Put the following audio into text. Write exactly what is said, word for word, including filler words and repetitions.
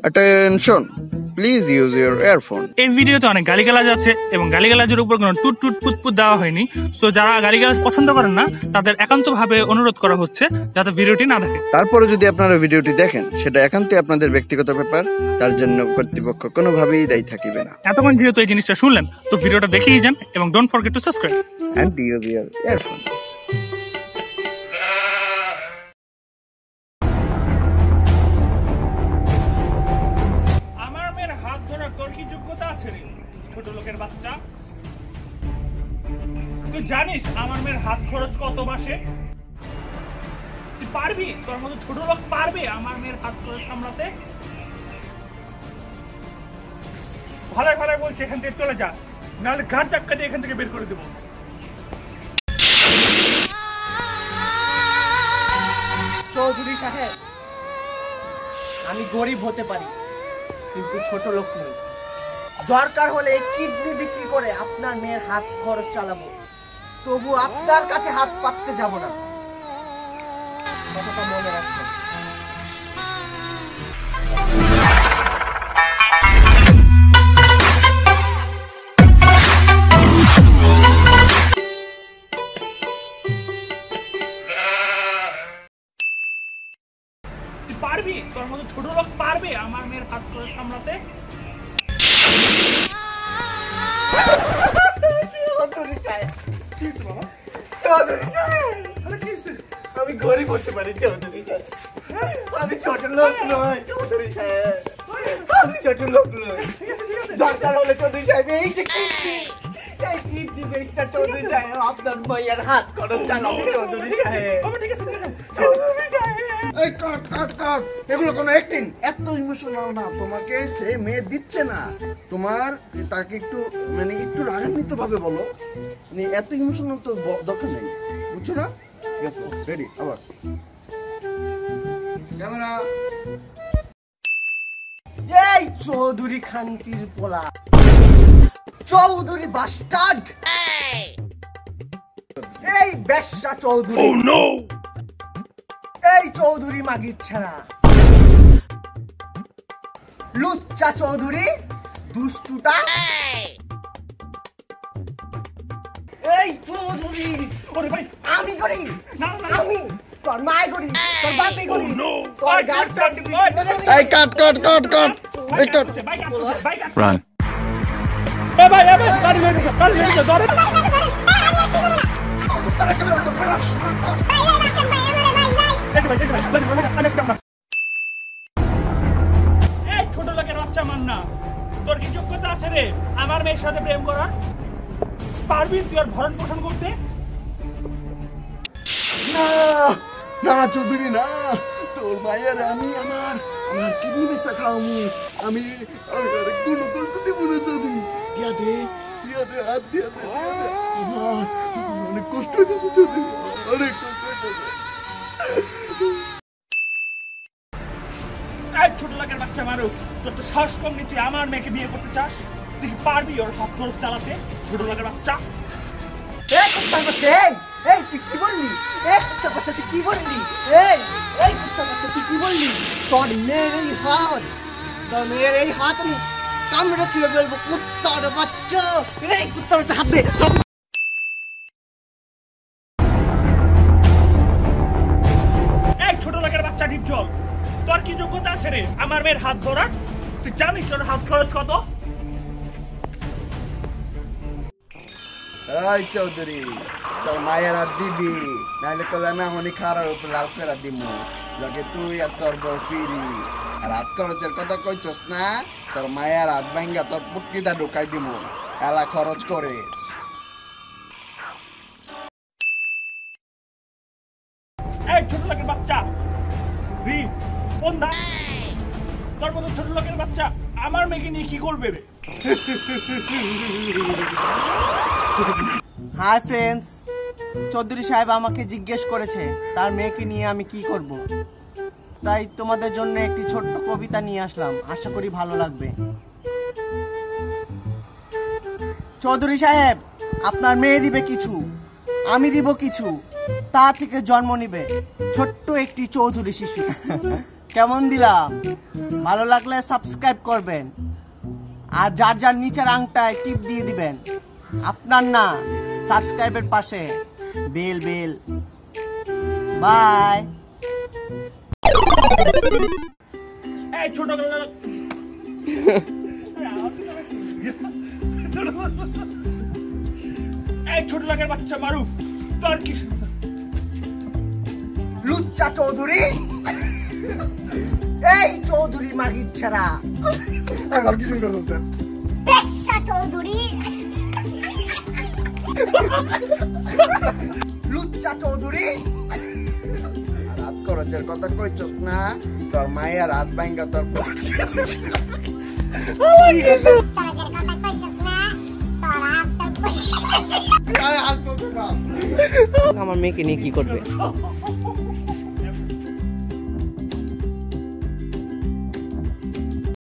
Attention, please use your earphone. এই ভিডিওতে অনেক গালিগালাজ আছে এবং গালিগালাজের উপর কোনো টুট টুট পুতপুত দেওয়া হয়নি। সো যারা গালিগালাজ পছন্দ করেন না তাদের একান্তভাবে অনুরোধ করা হচ্ছে যাতে ভিডিওটি না দেখে। তারপরে যদি আপনারা ভিডিওটি দেখেন সেটা একান্তই আপনাদের ব্যক্তিগত ব্যাপার, তার জন্য কর্তৃপক্ষ কোনোভাবেই দায়ী থাকিবে না। এতক্ষণ যেহেতু এই জিনিসটা শুনলেন তো ভিডিওটা দেখেই যান এবং don't forget to subscribe and use your earphone. আমার মেয়ের হাত ধরার তোর কি যোগ্যতা আছে রে ছোট লোকের বাচ্চা? তুই জানিস আমার মেয়ের হাত খরচ কত মাসে? তুই পারবি? তোর মতো ছোট লোক পারবে আমার মেয়ের হাত খরচ সামলাতে? ভালো ভালো বলছি এখান থেকে চলে যা, নাহলে ঘাট ধাক্কা দিয়ে এখান থেকে বের করে দেবো। চৌধুরী সাহেব, আমি গরিব হতে পারি কিন্তু ছোট লোক নই। দরকার হলে কিডনি বিক্রি করে আপনার মেয়ের হাত খরচ চালাবো, তবু আপনার কাছে হাত পাততে যাব না। কথাটা মনে রাখবেন। তুই পারবি? তোর মতো ছোট লোক পারবে আমার মেয়ের হাত খরচ সামলাতে? চৌধুরী সাহেব, চৌধুরী সাহেব, আমি গরিব হতে পারি চৌধুরী সাহেব, আমি ছোট লোক নই চৌধুরী সাহেব, আমি ছোট লোক নই। দরকার হলে চৌধুরী সাহেব এই যে কিডনি, এই কিডনি বেচা চৌধুরী সাহেব আপনার মায়ের হাত খরচ চালাবো চৌধুরী সাহেব। চৌধুরী সাহেব, এই কাট কাট কাট, এগুলো কোনো অ্যাক্টিং। এত ইমোশনাল না, তোমাকে সে মেয়ে দিচ্ছে না, তোমার তাকে একটু মানে একটু রাগান্বিত ভাবে বলো, মানে এত ইমোশনাল তো দরকার নেই, বুঝছো না? ঠিক আছে, রেডি, আবার ক্যামেরা। এই চৌধুরী খানকির পোলা, চৌধুরী বাস্টার্ড, এই বেশ্যা চৌধুরী, এই চৌধুরী মাগির ছাড়া, লুচ্চা চৌধুরী, দুষ্টুটা, এই চৌধুরী। ওরে ভাই, আমি করি না না আমি, তোর মাই করি, তোর বাপই করি, তোর গার্লফ্রেন্ড। এই কাট কাট কাট কাট, এই কাট। রান। এ ভাই, এ ভাই, গাড়ি হয়ে গেছে, গাড়ি হয়ে গেছে, ধরে। এই ছোট লোকের বাচ্চা মান্না, তোর কি যোগ্যতা আছে রে আমার মেয়ের সাথে প্রেম করার? পারবি তুই আর ভরণ পোষণ করতে? না না চৌধুরী না, তোর মায়ের আমি আমার আমার কিডনি বেচা খাওয়ামু, আমি আমি আরেক কোনো কষ্ট দিব না চৌধুরী। দিয়া দে দিয়া দে হাত দিয়া দে, আমার অনেক কষ্ট হইতেছে চৌধুরী, অনেক কষ্ট হইতেছে। এই ছোট লোকের বাচ্চা মানুষ, তোর তো সাহস কম নেই, তুই আমার মেয়েকে বিয়ে করতে চাস? তুই কি পারবি ওর হাত খরচ চালাতে ছোট লোকের বাচ্চা? এই কুত্তার বাচ্চা, এই এই তুই কি বললি? এই কুত্তার বাচ্চা তুই কি বললি? এই এই কুত্তার বাচ্চা তুই কি বললি? তোর মেয়ের এই হাত, তোর মেয়ের এই হাত আমি কামড়ে কিভাবে বলবো? কুত্তার বাচ্চা, এই কুত্তার বাচ্চা হাত দে। এই ছোট লোকের বাচ্চা ডিপজল, তোর কি যোগ্যতা আছে রে আমার মেয়ের হাত ধরার? তুই জানিস ওর হাত খরচ কত? এই চৌধুরী, তোর মায়ের হাত দিবি, নাহলে কলে আমি এমনই খারাপ উপর লাল করে দিমু, লগে তুই আর তোর বউ ফিরি। আর হাত খরচের কথা কইছস না, তোর মায়ের হাত ভাঙ্গা তোর পুটকিটা ঢুকাই দিমু, এলা খরচ করে। এই ছোট লোকের বাচ্চা রি বন্ধা, তোর মতো ছোট লোকের বাচ্চা আমার মেয়েকে নিয়ে কি করবে রে? হাই ফ্রেন্ডস, চৌধুরী সাহেব আমাকে জিজ্ঞেস করেছে তার মেয়েকে নিয়ে আমি কি করব, তাই তোমাদের জন্য একটি ছোট্ট কবিতা নিয়ে আসলাম, আশা করি ভালো লাগবে। চৌধুরী সাহেব, আপনার মেয়ে দিবে কিছু, আমি দিব কিছু, তা থেকে জন্ম নিবে ছোট্ট একটি চৌধুরী শিশু। কেমন দিলাম? ভালো লাগলে সাবস্ক্রাইব করবেন আর যার যার নিচের আংটায় টিপ দিয়ে দিবেন। আপনার না, সাবস্ক্রাইবের পাশে বেল বেল। বাই। এই ছোট এই ছোট লোকের বাচ্চা মারুফ, তোর কি লুচ্চা চৌধুরী, এই চৌধুরী মাগির ছেড়া আর কি সুন্দর হচ্ছে পেশা চৌধুরী, লুচ্চা চৌধুরী। রাত খরচের কথা কইছস না, তোর মায়ের রাত ভাঙ্গা তোর তাদের কথা কইছস না, তোর হাত তোর আমার মেয়েকে নিয়ে কি করবে?